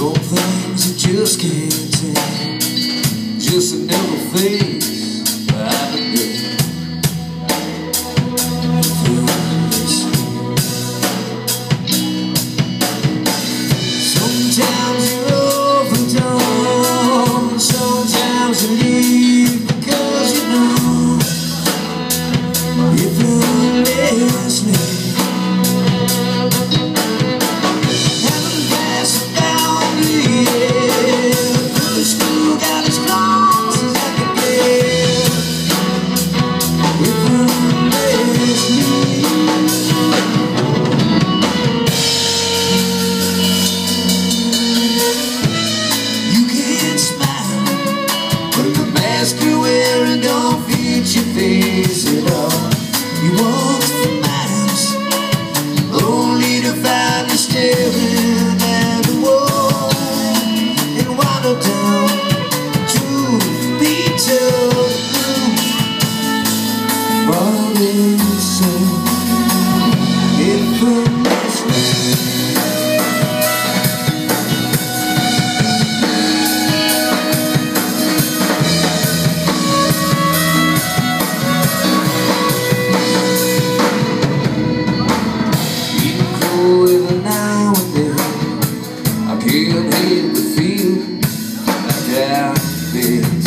Some things you just can't take, just another face I've been good. Sometimes you're overdone, sometimes you leave because you know effortlessly. Haven't passed it down yet, but the screw got as close as I can get. Effortlessly. You're wearing don't fit your face at all. You walk for miles, only to find you staring at the wall and wander down to beat of blue. All inside, effortlessly. Every now and then I can't help but feel like I've been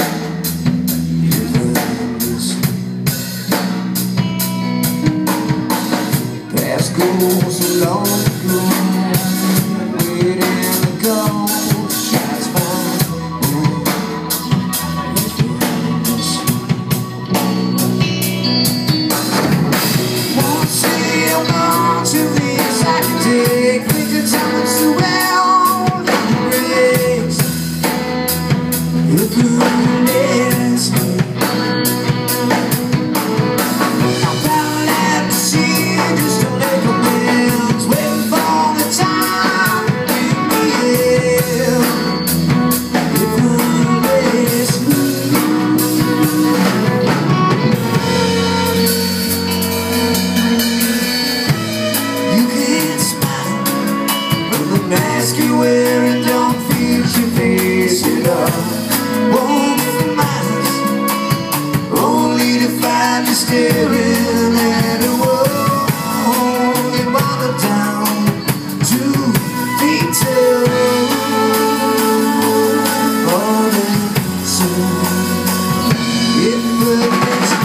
past goes so long ago, waiting to go, shines fine. Won't say I'm going to this, I can take the time to well and embrace effortlessly. I'm bound at the sea, just don't let go hands, waiting for the time to pick me in. Effortlessly. You can't smile when the mask you're wearing don't fit your face at all. Walk for miles, only to find you staring at a wall and wander down to detail. All inside, effortlessly.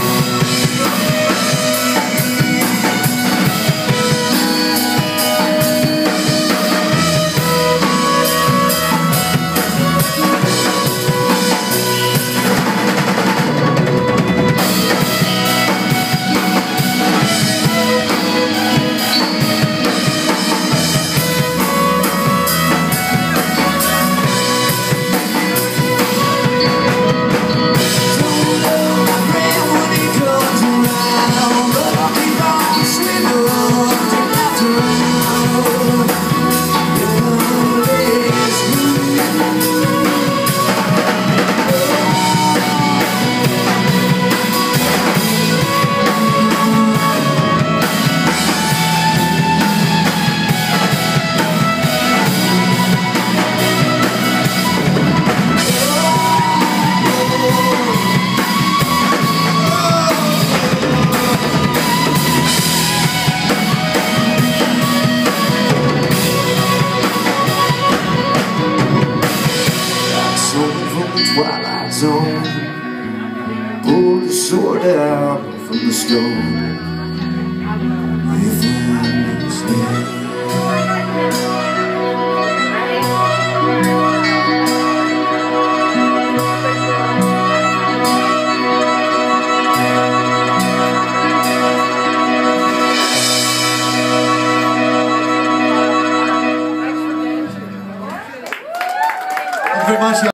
Twilight zone, pull the sword out from the stone. Thank you very much.